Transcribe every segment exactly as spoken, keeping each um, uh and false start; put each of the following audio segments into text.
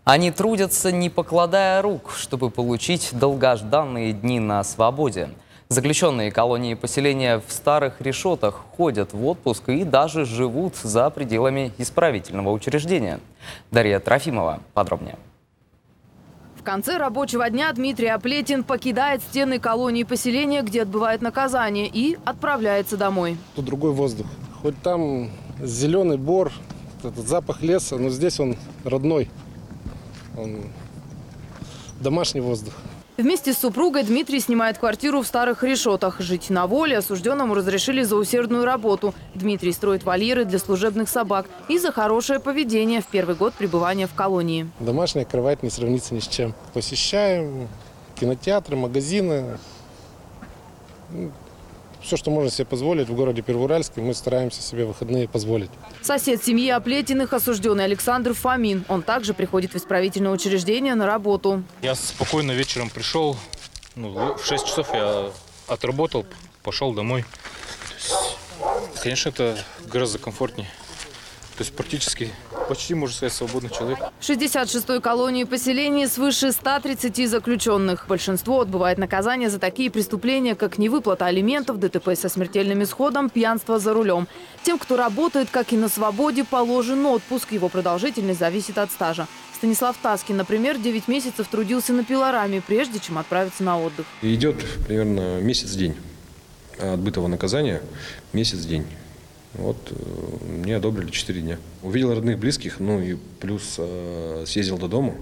Они трудятся, не покладая рук, чтобы получить долгожданные дни на свободе. Заключенные колонии поселения в Старых Решетах ходят в отпуск и даже живут за пределами исправительного учреждения. Дарья Трофимова подробнее. В конце рабочего дня Дмитрий Оплетин покидает стены колонии поселения, где отбывает наказание, и отправляется домой. Тут другой воздух. Хоть там зеленый бор, этот запах леса, но здесь он родной. Он домашний воздух. Вместе с супругой Дмитрий снимает квартиру в Старых Решетах. Жить на воле осужденному разрешили за усердную работу. Дмитрий строит вольеры для служебных собак и за хорошее поведение в первый год пребывания в колонии. Домашняя кровать не сравнится ни с чем. Посещаем кинотеатры, магазины. Все, что можно себе позволить в городе Первоуральске, мы стараемся себе выходные позволить. Сосед семьи Оплетиных, осужденный Александр Фомин. Он также приходит в исправительное учреждение на работу. Я спокойно вечером пришел, ну, в шесть часов я отработал, пошел домой. Есть, конечно, это гораздо комфортнее. То есть практически, почти, можно сказать, свободный человек. В шестьдесят шестой колонии поселения свыше ста тридцати заключенных. Большинство отбывает наказание за такие преступления, как невыплата алиментов, ДТП со смертельным исходом, пьянство за рулем. Тем, кто работает, как и на свободе, положен отпуск. Его продолжительность зависит от стажа. Станислав Таскин, например, девять месяцев трудился на пилораме, прежде чем отправиться на отдых. Идет примерно месяц-день отбытого наказания, месяц-день. Вот мне одобрили четыре дня. Увидел родных, близких, ну и плюс э, съездил до дома.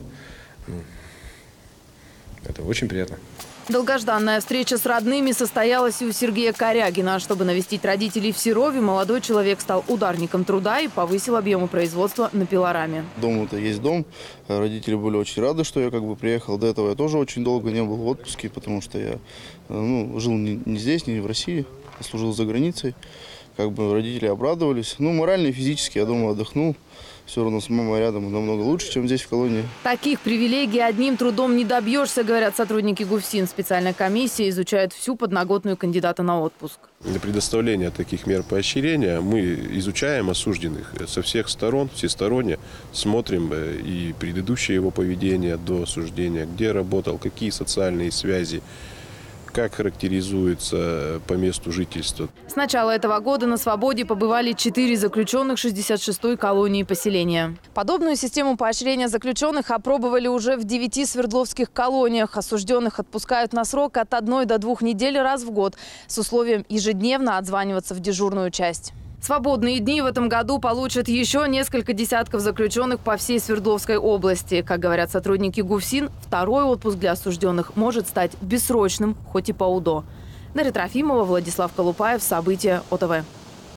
Это очень приятно. Долгожданная встреча с родными состоялась и у Сергея Корягина. Чтобы навестить родителей в Серове, молодой человек стал ударником труда и повысил объемы производства на пилораме. Дом-то есть дом. Родители были очень рады, что я как бы приехал. До этого я тоже очень долго не был в отпуске, потому что я ну, жил не, не здесь, не в России, а служил за границей. Как бы родители обрадовались. Ну, морально и физически, я думаю, отдохнул. Все равно с мамой рядом намного лучше, чем здесь в колонии. Таких привилегий одним трудом не добьешься, говорят сотрудники ГУФСИН. Специальная комиссия изучает всю подноготную кандидата на отпуск. Для предоставления таких мер поощрения мы изучаем осужденных со всех сторон, всесторонне. Смотрим и предыдущее его поведение до осуждения, где работал, какие социальные связи, как характеризуется по месту жительства. С начала этого года на свободе побывали четыре заключенных шестьдесят шестой колонии поселения. Подобную систему поощрения заключенных опробовали уже в девяти свердловских колониях. Осужденных отпускают на срок от одной до двух недель раз в год с условием ежедневно отзваниваться в дежурную часть. Свободные дни в этом году получат еще несколько десятков заключенных по всей Свердловской области. Как говорят сотрудники ГУФСИН, второй отпуск для осужденных может стать бессрочным, хоть и по УДО. Дарья Трофимова, Владислав Колупаев. События ОТВ.